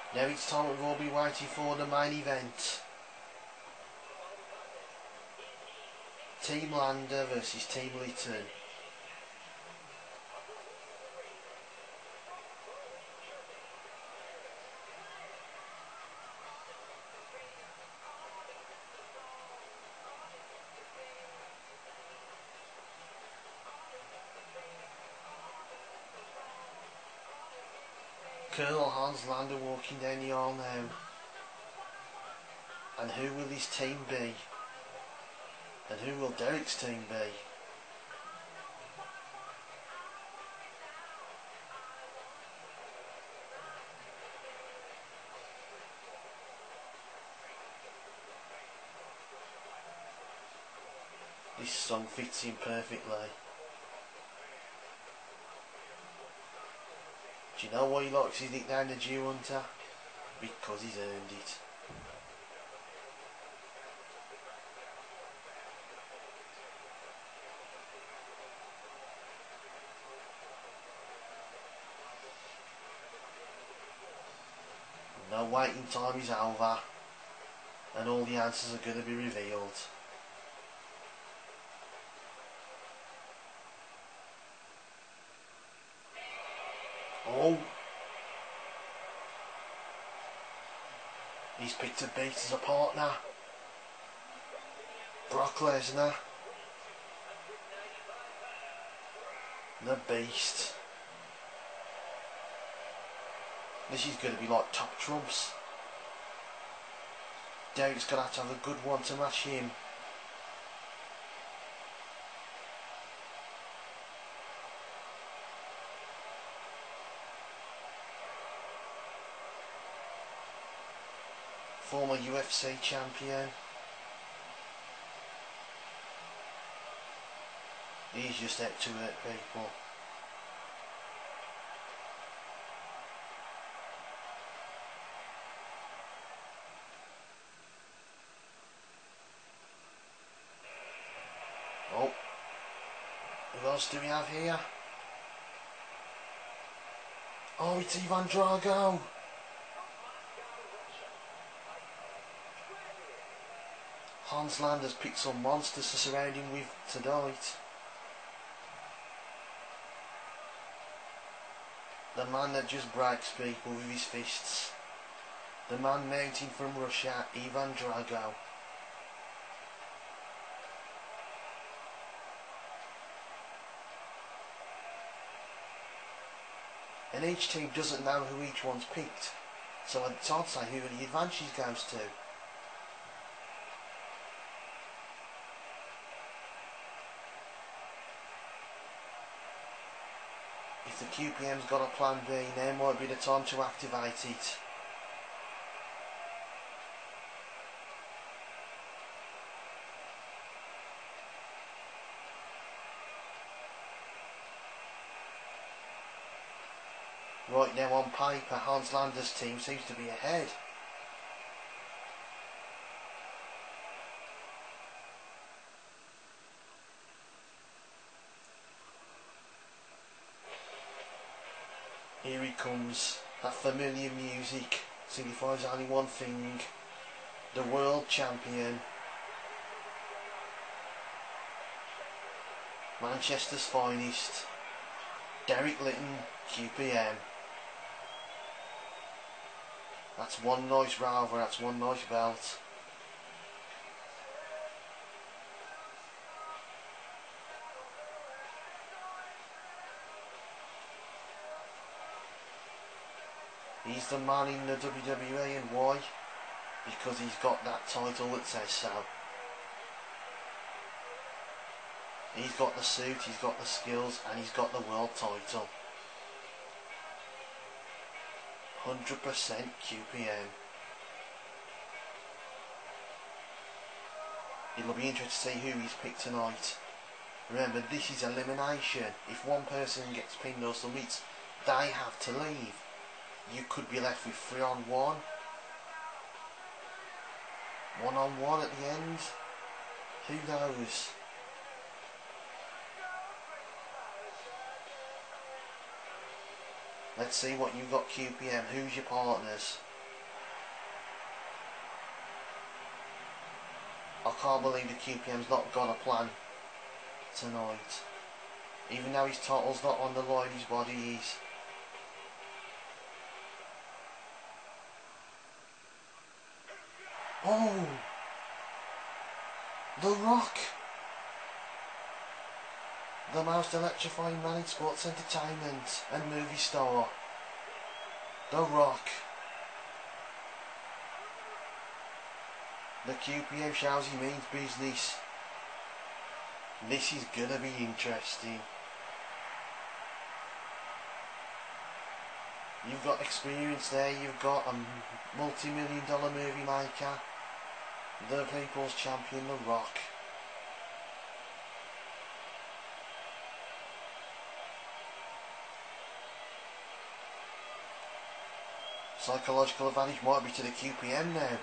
Now it's time we've all been waiting for, the main event. Team Lander versus Team Lytton. Colonel Hans Lander walking down the aisle now. And who will his team be? And who will Derek's team be? This song fits in perfectly. Do you know why he likes his nickname, the Jew Hunter? Because he's earned it. No waiting time is over, and all the answers are going to be revealed. Oh! He's picked a Beast as a partner. Brock Lesnar. The Beast. This is going to be like top trumps. Derek's going to have a good one to match him. Former UFC champion. He's just out to hurt people. Oh, who else do we have here? Oh, it's Ivan Drago. Hans Lander's picked some monsters to surround him with tonight. The man that just breaks people with his fists. The man mounting from Russia, Ivan Drago. And each team doesn't know who each one's picked, so it's hard to say who the advantage goes to. If the QPM's got a plan B, now might be the time to activate it. Right now on paper, Hans Lander's team seems to be ahead. Here he comes, that familiar music signifies only one thing, the world champion, Manchester's finest, Derek Lytton, QPM. That's one nice rover, that's one nice belt. He's the man in the WWE, and why? Because he's got that title that says so. He's got the suit, he's got the skills, and he's got the world title. 100% QPM. It'll be interesting to see who he's picked tonight. Remember, this is elimination. If one person gets pinned or submits, they have to leave. You could be left with 3-on-1. 1-on-1 at the end. Who knows? Let's see what you've got, QPM. Who's your partners? I can't believe the QPM's not got a plan tonight. Even though his title's not on the line, his body is. Oh! The Rock! The most electrifying man in sports entertainment and movie star. The Rock. The QPM shows he means business. This is gonna be interesting. You've got experience there, you've got a multi-million-dollar movie maker, the People's Champion, The Rock. Psychological advantage might be to the QPM now.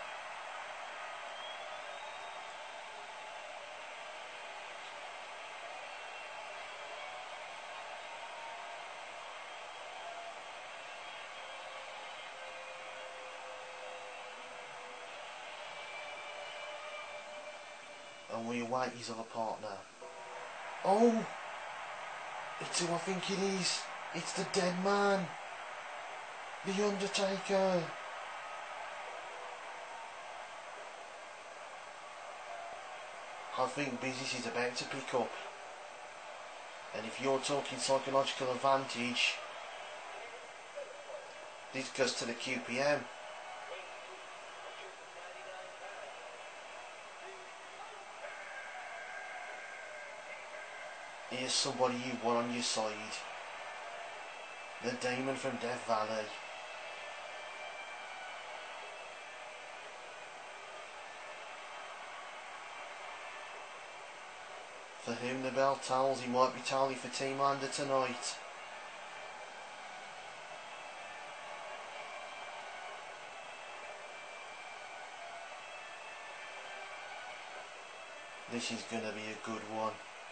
And we await his other partner. Oh! It's who I think it is. It's the dead man. The Undertaker. I think business is about to pick up. And if you're talking psychological advantage, this goes to the QPM. Here's somebody you want on your side. The Demon from Death Valley. For whom the bell tolls, he might be tolling for Team Under tonight. This is going to be a good one.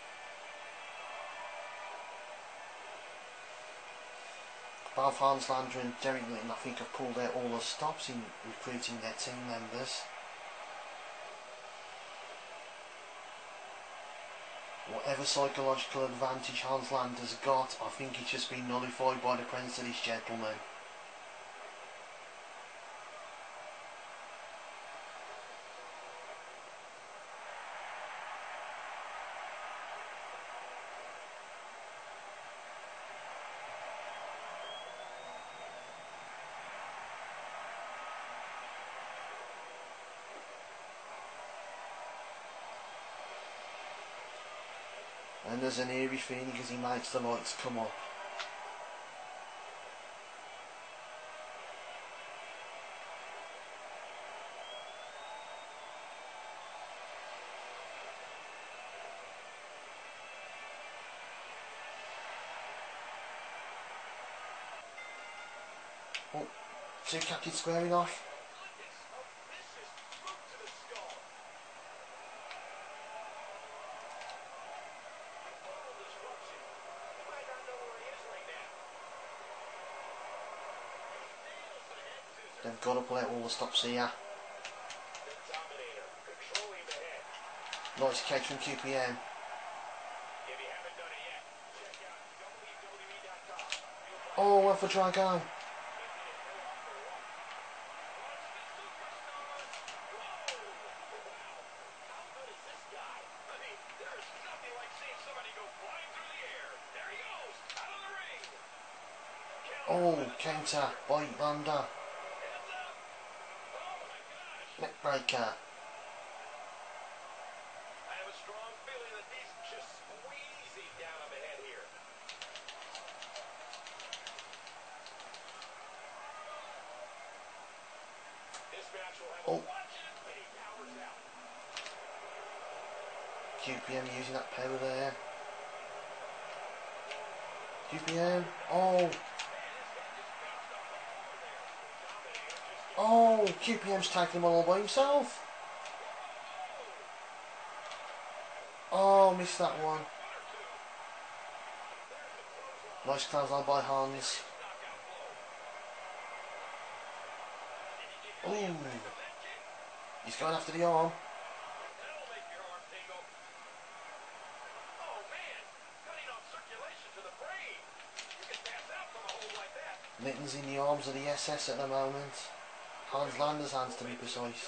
Both Hans Lander and Derek Lynn, I think, have pulled out all the stops in recruiting their team members. Whatever psychological advantage Hans Lander's got, I think it's just been nullified by the presence of this gentleman. And there's an eerie feeling as he makes the lights come up. Oh, two captains squaring off. They've got to pull out all the stops here. Nice catch from QPM. Oh, went for Drago. Oh, counter by Lander. Neckbreaker. I have a strong feeling that these just squeezing down on the head here. This match will have a watch it when he powers out. QPM using that power there. QPM. Oh. Oh, QPM's taking them all by himself. Oh, missed that one. Nice clothesline by Hans. Oh. He's going after the arm. Litton's in the arms of the SS at the moment. Hans Lander's hands to be precise.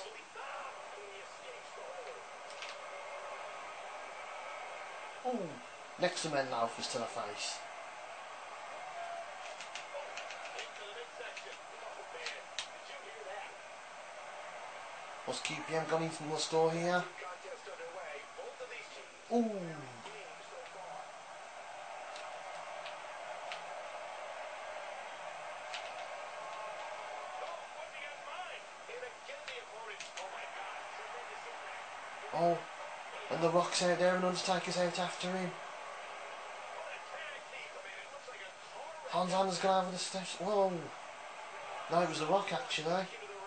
Ooh, next to men loafers to the face. What's QPM got into the store here? Ooh. Oh, and the Rock's out there and Undertaker's out after him. Hans Lander's gone over the steps. Whoa. No, it was the Rock actually.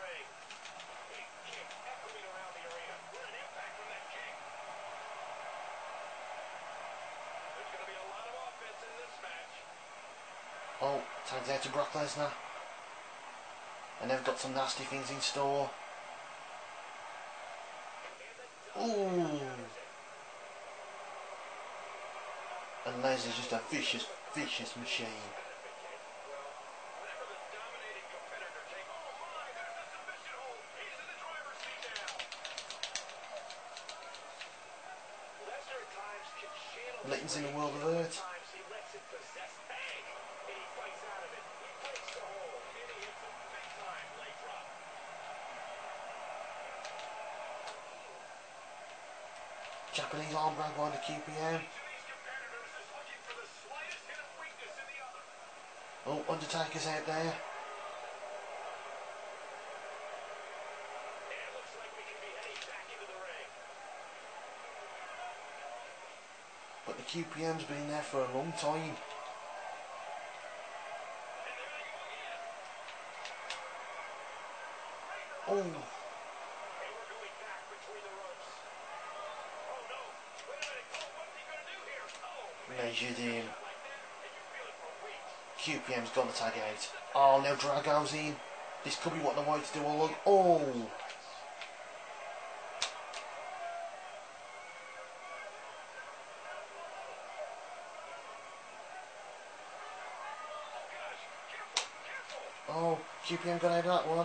Oh, tags out to Brock Lesnar. And they've got some nasty things in store. Ooh. And Lesnar's just a vicious, vicious machine. Litton's in the world of hurt. Japanese arm grab by the QPM. Oh, Undertaker's out there. But the QPM's been there for a long time. Oh. Measured him. QPM's got the tag out. Oh, now Drago's in. This could be what they wanted to do all along. Oh. Oh, QPM got out of that one.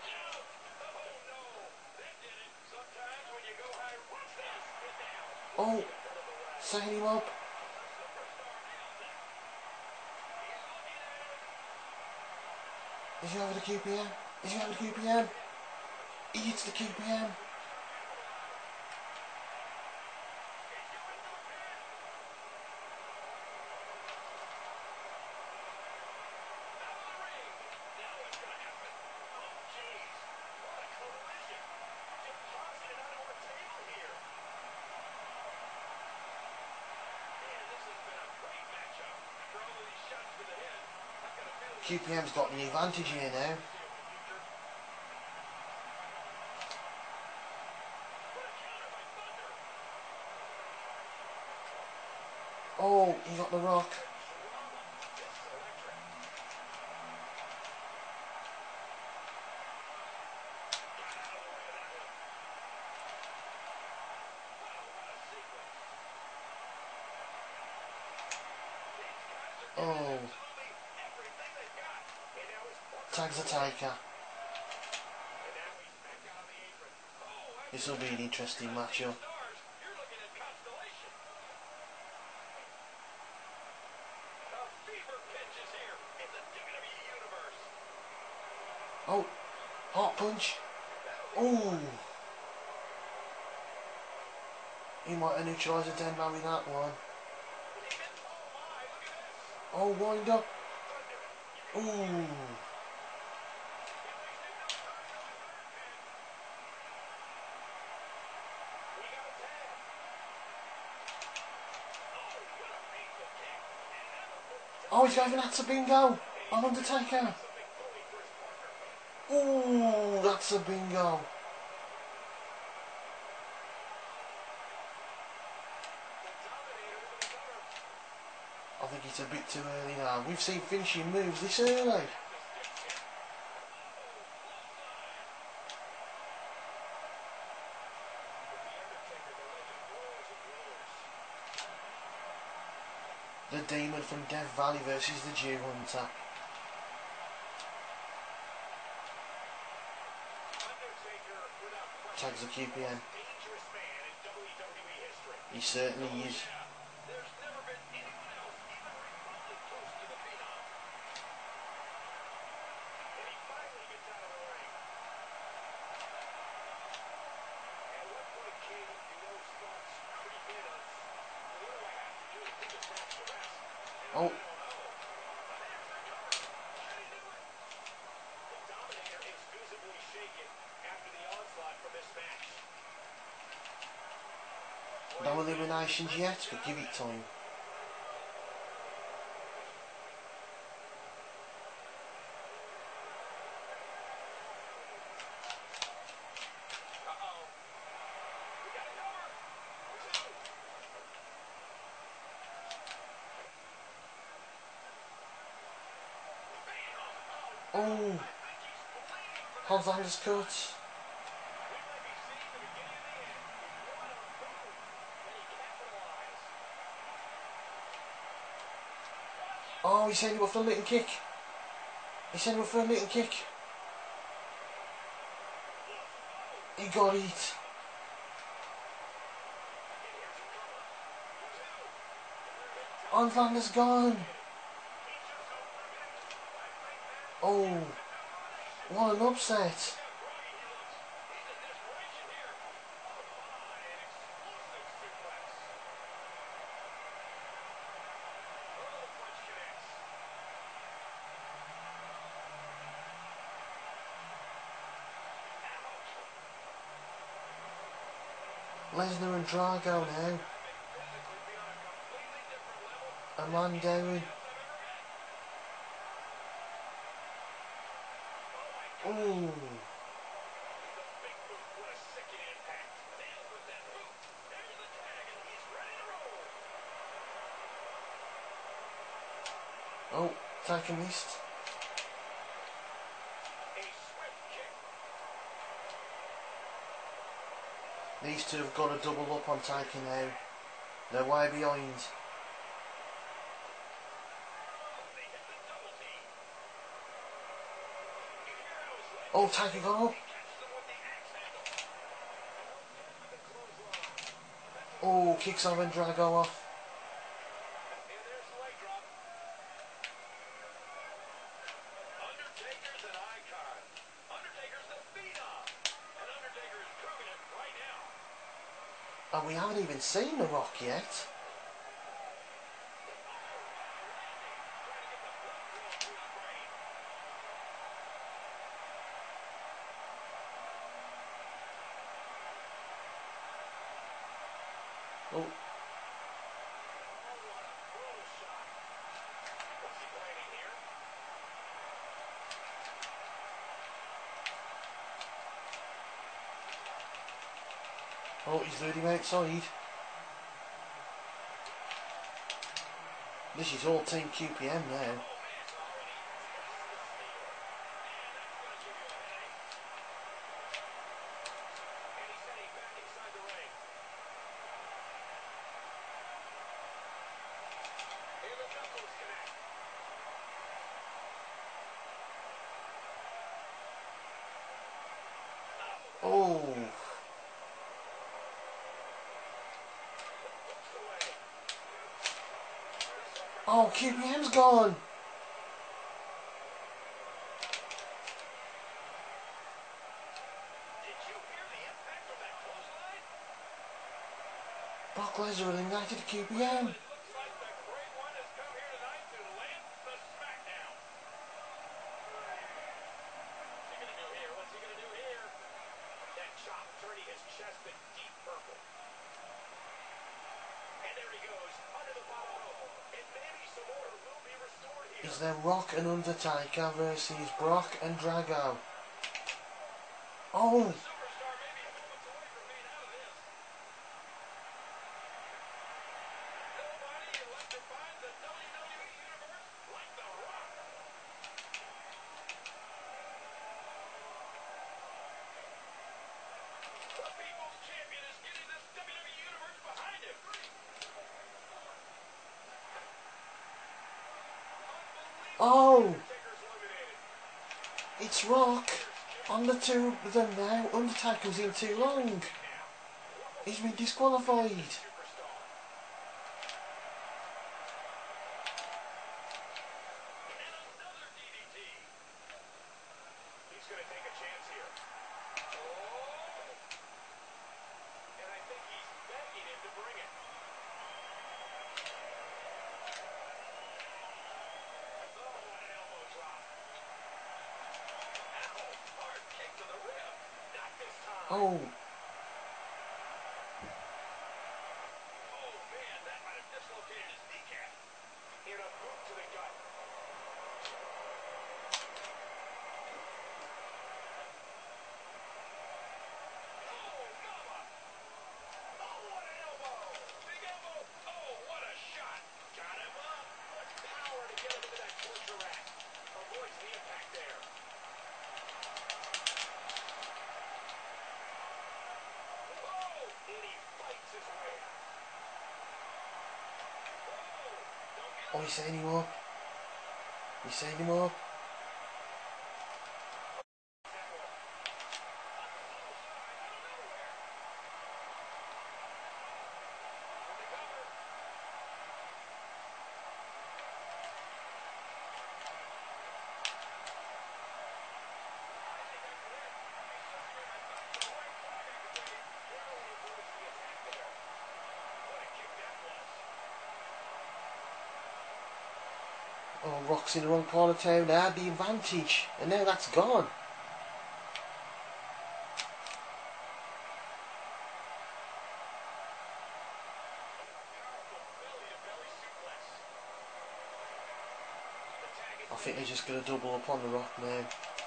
Oh, setting him up. Is he over the QPM? Is he over the QPM? He hits the QPM. QPM's got the advantage here now. Oh, he got the Rock. Oh. Tags the Taker. This will be an interesting matchup. Oh, heart punch. Oh. He might have neutralised the Den Man with that one. Oh, wind up. Ooh. Oh, he's going for that's a bingo on Undertaker. Ooh, that's a bingo. I think it's a bit too early now. We've seen finishing moves this early. The Demon from Death Valley versus the Jew Hunter. tags the QPM. dangerous man in WWE history. He certainly Oh, is. yeah. There's never been anyone else even remotely close to the Phenom. And he finally gets out of the ring. At what point, King, do those thoughts creep in of, what do I have to do to put this match to rest? And Oh. I don't know. The man's recovered. Can he do it? The Dominator is visibly shaken after the onslaught from this match. No eliminations yet, but give it time. Uh-oh. We got it over. 2. Bam! Oh, Oh, I think he's bleeding from that. Hollander's cut. We might be seeing the beginning of the end. What a move. And he capitalized. Oh, he's sending him up for a little kick. He's sending him up for a little kick. He got it. Hollander's gone. Oh, what an upset. Lesnar and Drago now. A man down. Ooh. Oh, taking missed. These two have got to double up on Taker now. They're way behind. Oh, Taker got up. Oh, kicks over and Drago off. Undertaker's an icon. Undertaker's the Phenom. And Undertaker is proving it right now. And we haven't even seen The Rock yet. Oh. Oh, he's lured him outside. This is all Team QPM now. Oh. Oh, QPM's gone. Brock Lesnar eliminated QPM. Is there Rock and Undertaker versus Brock and Drago? Oh! Oh! It's Rock! On the two of them now, Undertaker's in too long. He's been disqualified. Superstar. And another DDT. He's going to take a chance here. Oh. And I think he's begging him to bring it. Oh, what an elbow drop. Ow, hard kick to the rib. Not this time. Oh, Oh, man, that might have dislocated his kneecap. And a boot to the gut. Oh, mama. Oh, what an elbow. Big elbow. Oh, what a shot. Got him up. What power to get him into that torture rack. Avoids the impact there. Whoa. And he fights his way out. Whoa. Don't get oh, him. he's saying any more? He's saying any more? Oh, Rock's in the wrong part of town. They had the advantage, and now that's gone. I think they're just going to double up on the Rock now.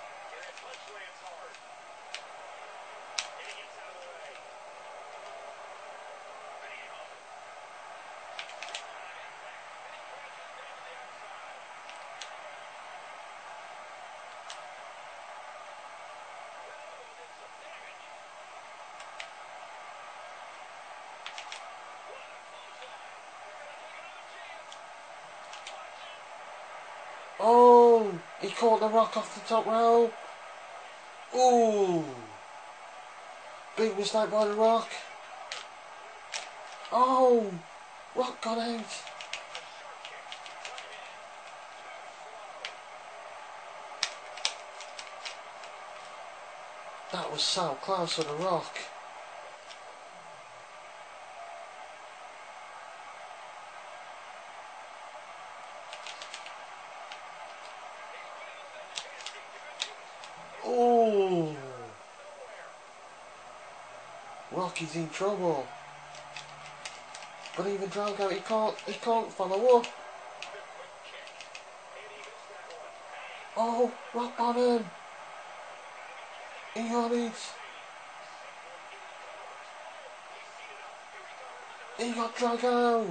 Oh, he caught the Rock off the top rope. Ooh, big mistake by the Rock. Oh, Rock got out. That was so close for the Rock. Oh, Rock is in trouble. But even Drago, he can't follow up. Oh, Rock bottom. He got it. He got Drago.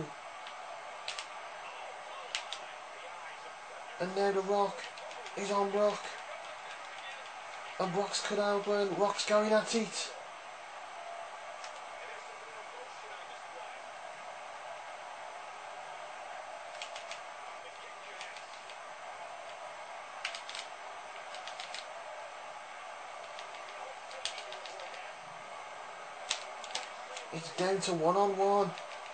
And now the Rock is on Brock. And Brock's cut open. Rock's going at it. It's down to one-on-one.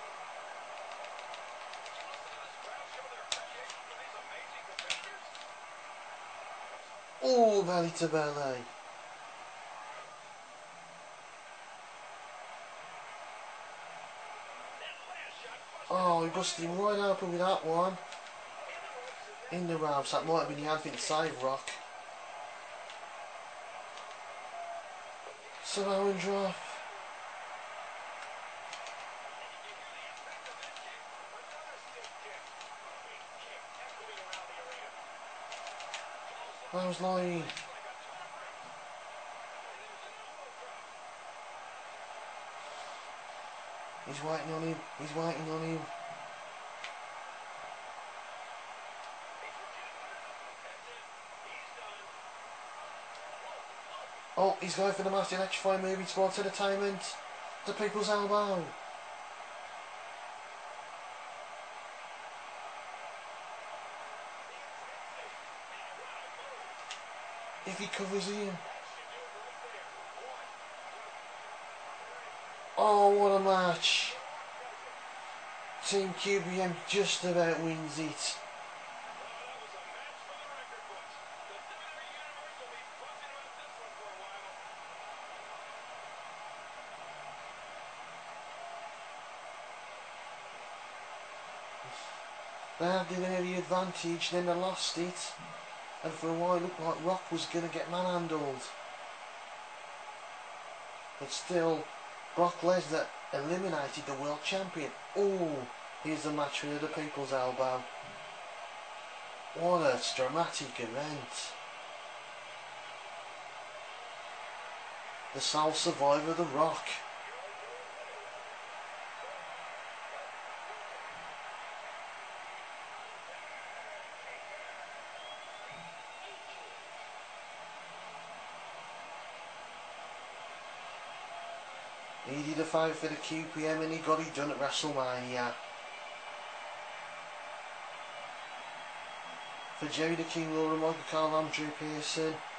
Oh, belly to belly. Oh, he busted him right open with that one. In the ropes, that might have been the only thing to save Rock. Samoan drop. I was lying. He's waiting on him. He's waiting on him. Oh, he's going for the Master Electrify moving towards entertainment. The People's Elbow. If he covers him. Oh, what a match. Team QPM just about wins it. They had the early advantage, then they lost it, and for a while it looked like Rock was going to get manhandled. But still, Brock Lesnar eliminated the world champion. Oh, here's the match for the People's Elbow. What a dramatic event. The sole survivor, The Rock. He did a favour for the QPM and he got it done at WrestleMania. For Jerry the King Lawler, Michael Cole, I'm Drew Pearson.